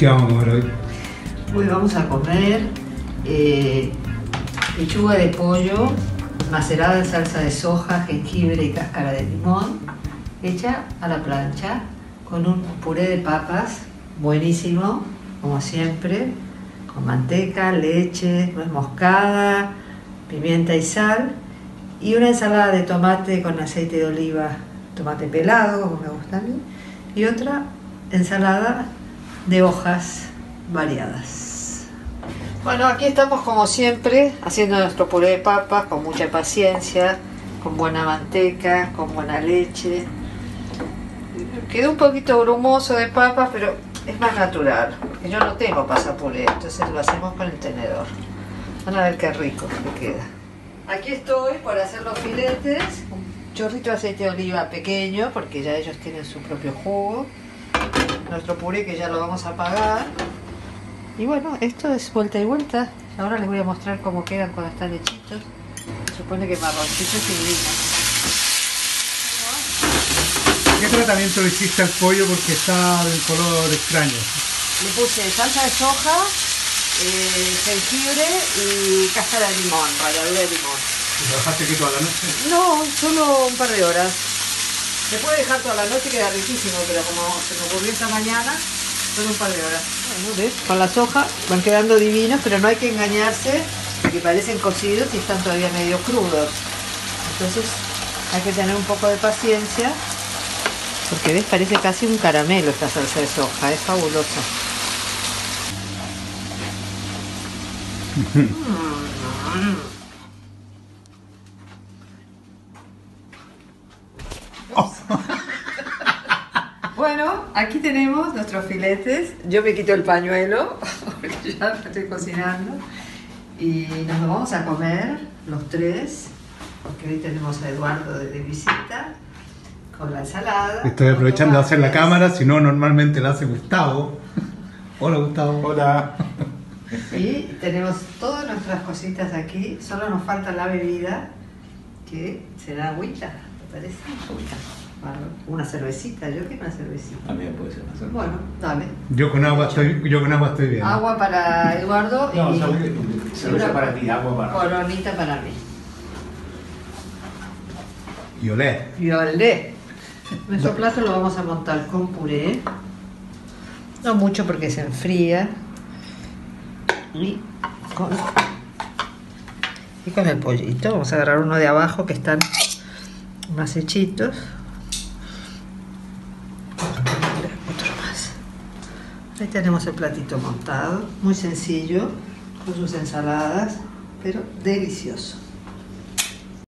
¿Qué vamos a comer hoy? Hoy vamos a comer pechuga de pollo macerada en salsa de soja, jengibre y cáscara de limón, hecha a la plancha con un puré de papas buenísimo, como siempre, con manteca, leche, nuez moscada, pimienta y sal, y una ensalada de tomate con aceite de oliva, tomate pelado, como me gusta a mí, y otra ensalada de hojas variadas. Bueno, aquí estamos como siempre haciendo nuestro puré de papas con mucha paciencia, con buena manteca, con buena leche. Quedó un poquito grumoso de papas, pero es más natural, porque yo no tengo pasapuré, entonces lo hacemos con el tenedor. Van a ver qué rico que queda. Aquí estoy por hacer los filetes, un chorrito de aceite de oliva pequeño, porque ya ellos tienen su propio jugo. Nuestro puré que ya lo vamos a apagar. Y bueno, esto es vuelta y vuelta. Ahora les voy a mostrar cómo quedan cuando están hechitos. Se supone que marroncitos y divinos. ¿Qué tratamiento le hiciste al pollo porque está del color extraño? Le puse salsa de soja, jengibre y cáscara de limón, ralladura de limón. ¿Y lo dejaste aquí toda la noche? No, solo un par de horas. Se puede dejar toda la noche, queda riquísimo, pero como se me ocurrió esta mañana, solo un par de horas. Bueno, ¿ves? Con la soja van quedando divinos, pero no hay que engañarse, porque parecen cocidos y están todavía medio crudos. Entonces hay que tener un poco de paciencia, porque ves, parece casi un caramelo esta salsa de soja, es fabulosa. Bueno, aquí tenemos nuestros filetes. Yo me quito el pañuelo porque ya estoy cocinando y nos lo vamos a comer los tres, porque hoy tenemos a Eduardo de visita con la ensalada. Estoy aprovechando de hacer la cámara, si no normalmente la hace Gustavo. Hola Gustavo. Hola. Y tenemos todas nuestras cositas aquí, solo nos falta la bebida, que será agüita, ¿te parece? Agüita. Una cervecita, yo quiero una cervecita. También puede ser una cerveza. Bueno, dale. Yo con agua estoy bien. Agua para Eduardo No, y cerveza para ti, agua para coronita para mí. Y olé. Y olé. Nuestro plato lo vamos a montar con puré. No mucho porque se enfría. Y con el pollito. Vamos a agarrar uno de abajo que están más hechitos. Otro más. Ahí tenemos el platito montado. Muy sencillo, con sus ensaladas, pero delicioso.